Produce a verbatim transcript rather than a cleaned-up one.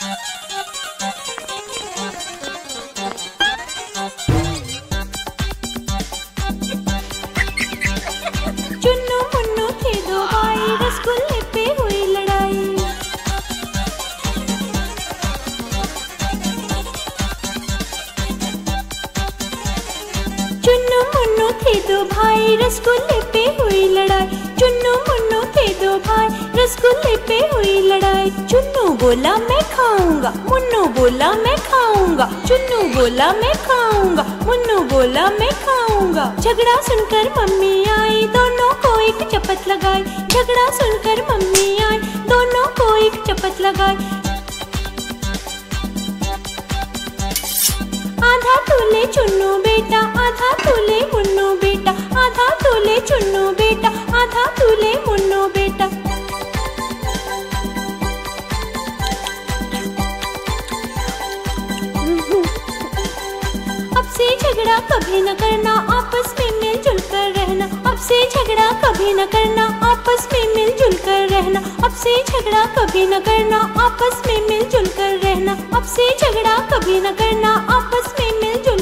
चुन्नू मुन्नू थे दो भाई, रसगुल्ले पे हुई लड़ाई। चुन्नू मुन्नू थे दो भाई, रसगुल्ले पे हुई लड़ाई। चुन्नू मुन्नू थे दो भाई, रसगुल्ले पे हुई लड़ाई। चुन्नू बोला मैं खाऊंगा, मुन्नू बोला मैं खाऊंगा। चुन्नू बोला मैं खाऊंगा, मुन्नू बोला मैं खाऊंगा। झगड़ा सुनकर मम्मी आई, दोनों को एक चपत लगाई। झगड़ा सुनकर मम्मी आई, दोनों को एक चपत लगाई। आधा तोले चुन्नू बेटा, आधा तोले मुन्नू बेटा। आधा तोले चुन्नू बेटा, आधा तोले मुन्नू बेटा। अब से झगड़ा कभी न करना, आपस में मिलजुल कर रहना। अब से झगड़ा कभी न करना, आपस में मिलजुल कर रहना। अब से झगड़ा कभी न करना, आपस में मिलजुल कर रहना। अब से झगड़ा कभी न करना, आपस में मिलजुल